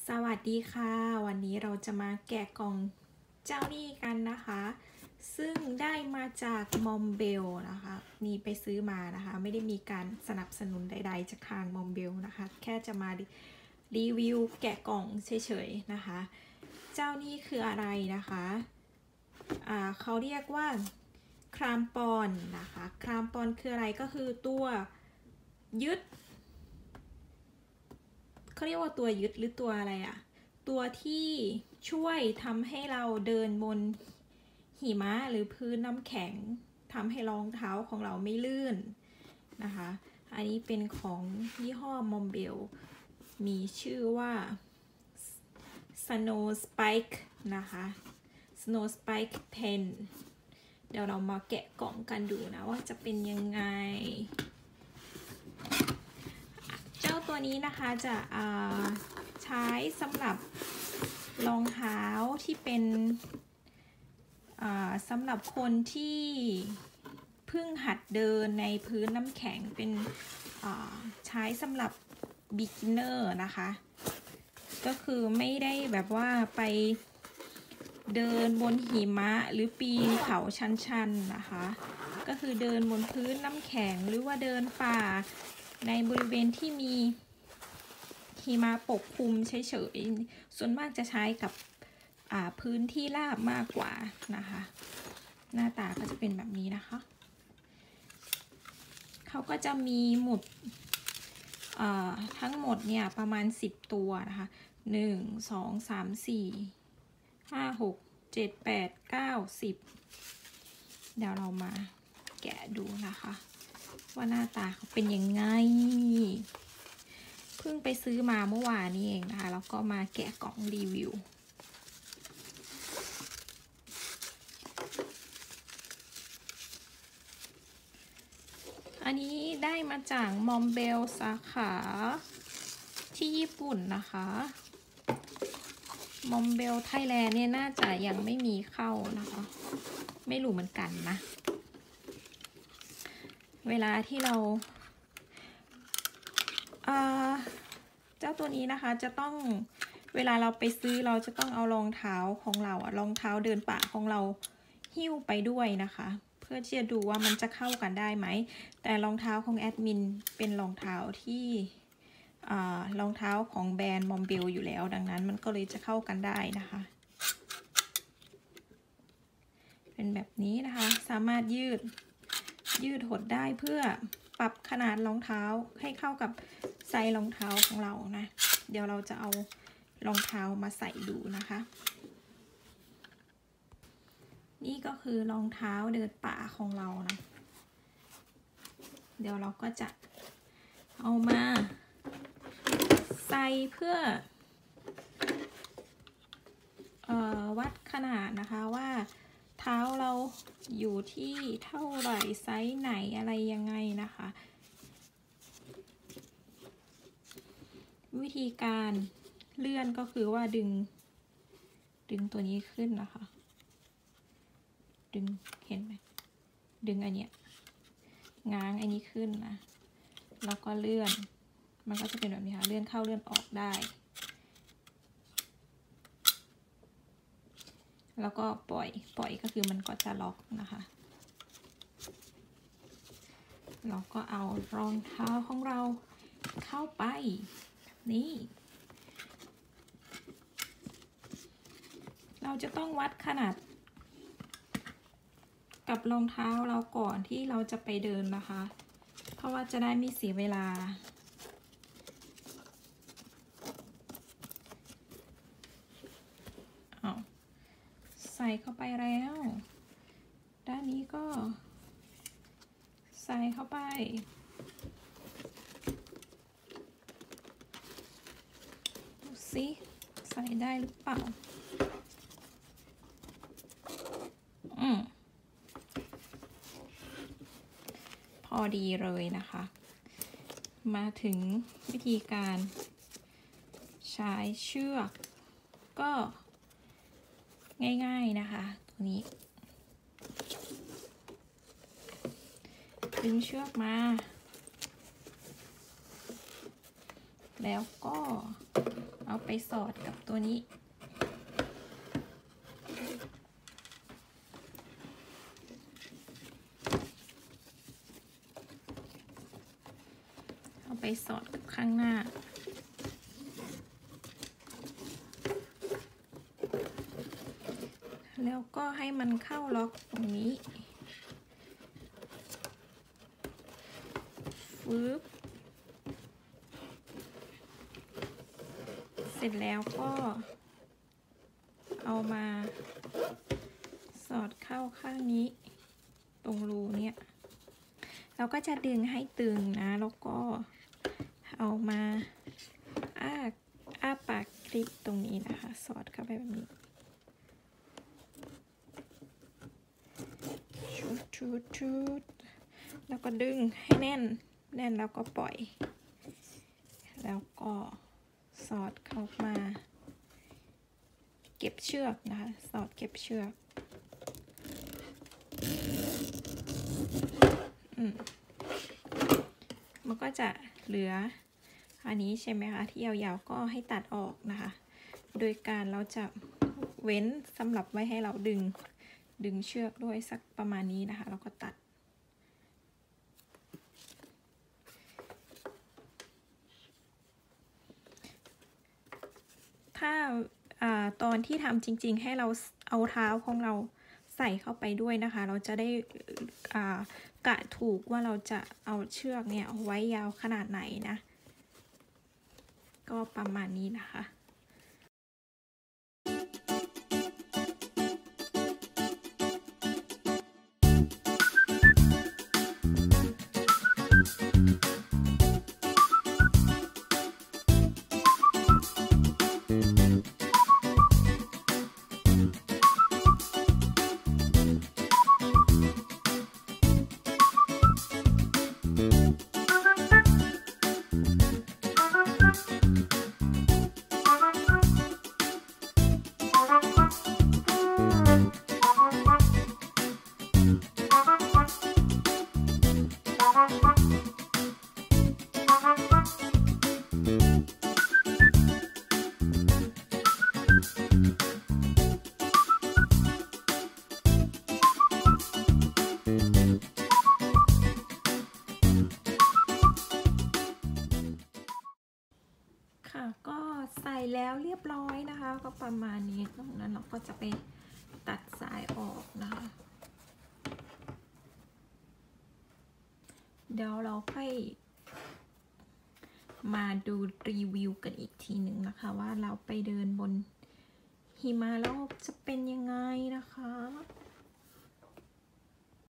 สวัสดีค่ะวันนี้เราจะมาแกะกล่องเจ้านี่กันนะคะซึ่งได้มาจากมอมเบลนะคะนี่ไปซื้อมานะคะไม่ได้มีการสนับสนุนใดๆจากทางมอมเบลนะคะแค่จะมารีวิวแกะกล่องเฉยๆนะคะเจ้านี่คืออะไรนะคะเขาเรียกว่าครามปอนนะคะครามปอนคืออะไรก็คือตัวยึดเขาเรียกว่าตัวยึดหรือตัวอะไรอะตัวที่ช่วยทำให้เราเดินบนหิมะหรือพื้นน้ำแข็งทำให้รองเท้าของเราไม่ลื่นนะคะอันนี้เป็นของยี่ห้อมอมเบลมีชื่อว่า Snow Spike นะคะ Snow Spike 10เดี๋ยวเรามาแกะกล่องกันดูนะว่าจะเป็นยังไงเจ้าตัวนี้นะคะจะใช้สำหรับรองเท้าที่เป็นสำหรับคนที่เพิ่งหัดเดินในพื้นน้ำแข็งเป็นใช้สำหรับ beginner นะคะก็คือไม่ได้แบบว่าไปเดินบนหิมะหรือปีนเขาชันๆนะคะก็คือเดินบนพื้นน้ำแข็งหรือว่าเดินป่าในบริเวณที่มีหิมะปกคลุมเฉยๆส่วนมากจะใช้กับพื้นที่ราบมากกว่านะคะหน้าตาก็จะเป็นแบบนี้นะคะเขาก็จะมีหมดทั้งหมดเนี่ยประมาณ10ตัวนะคะ1 2 3 4 5 6 7 8 9 10เดี๋ยวเรามาแกะดูนะคะว่าหน้าตาเขาเป็นยังไงเพิ่งไปซื้อมาเมื่อวานนี้เองนะคะแล้วก็มาแกะกล่องรีวิวอันนี้ได้มาจากมอมเบลสาขาที่ญี่ปุ่นนะคะมอมเบลไทยแลนด์เนี่ยน่าจะยังไม่มีเข้านะคะไม่รู้เหมือนกันนะเวลาที่เราเจ้าตัวนี้นะคะจะต้องเวลาเราไปซื้อเราจะต้องเอารองเท้าของเรารองเท้าเดินป่าของเราหิ้วไปด้วยนะคะเพื่อที่จะดูว่ามันจะเข้ากันได้ไหมแต่รองเท้าของแอดมินเป็นรองเท้าที่รองเท้าของแบรนด์มอมเบลอยู่แล้วดังนั้นมันก็เลยจะเข้ากันได้นะคะเป็นแบบนี้นะคะสามารถยืดหดได้เพื่อปรับขนาดรองเท้าให้เข้ากับไซส์รองเท้าของเรานะเดี๋ยวเราจะเอารองเท้ามาใส่ดูนะคะนี่ก็คือรองเท้าเดินป่าของเรานะเดี๋ยวเราก็จะเอามาใส่เพื่อวัดขนาดนะคะว่าเท้าเราอยู่ที่เท่าไหร่ไซส์ไหนอะไรยังไงนะคะวิธีการเลื่อนก็คือว่าดึงตัวนี้ขึ้นนะคะดึงเห็นไหมดึงอันเนี้ยง้างอันนี้ขึ้นนะแล้วก็เลื่อนมันก็จะเป็นแบบนี้ค่ะเลื่อนเข้าเลื่อนออกได้แล้วก็ปล่อยก็คือมันก็จะล็อกนะคะเราก็เอารองเท้าของเราเข้าไปนี่เราจะต้องวัดขนาดกับรองเท้าเราก่อนที่เราจะไปเดินนะคะเพราะว่าจะได้ไม่เสียเวลาใส่เข้าไปแล้วด้านนี้ก็ใส่เข้าไปดูสิใส่ได้หรือเปล่าพอดีเลยนะคะมาถึงวิธีการใช้เชือกก็ง่ายๆนะคะตัวนี้ดึงเชือกมาแล้วก็เอาไปสอดกับตัวนี้เอาไปสอดกับข้างหน้าแล้วก็ให้มันเข้าล็อกตรงนี้ฟืบเสร็จแล้วก็เอามาสอดเข้าข้างนี้ตรงรูเนี่ยเราก็จะดึงให้ตึงนะแล้วก็เอามาอ้าปากคลิปตรงนี้นะคะสอดเข้าไปแบบนี้ชุดแล้วก็ดึงให้แน่นแล้วก็ปล่อยแล้วก็สอดเข้ามาเก็บเชือกนะคะสอดเก็บเชือกมันก็จะเหลืออันนี้ใช่ไหมคะที่ยาวๆก็ให้ตัดออกนะคะโดยการเราจะเว้นสำหรับไว้ให้เราดึงเชือกด้วยสักประมาณนี้นะคะแล้วก็ตัดถ้าตอนที่ทำจริงๆให้เราเอาเท้าของเราใส่เข้าไปด้วยนะคะเราจะได้กะถูกว่าเราจะเอาเชือกเนี่ยไว้ยาวขนาดไหนนะก็ประมาณนี้นะคะก็ใส่แล้วเรียบร้อยนะคะก็ประมาณนี้ตรงนั้นเราก็จะไปตัดสายออกนะคะเดี๋ยวเราค่อยมาดูรีวิวกันอีกทีหนึ่งนะคะว่าเราไปเดินบนหิมะแล้วจะเป็นยังไงนะคะ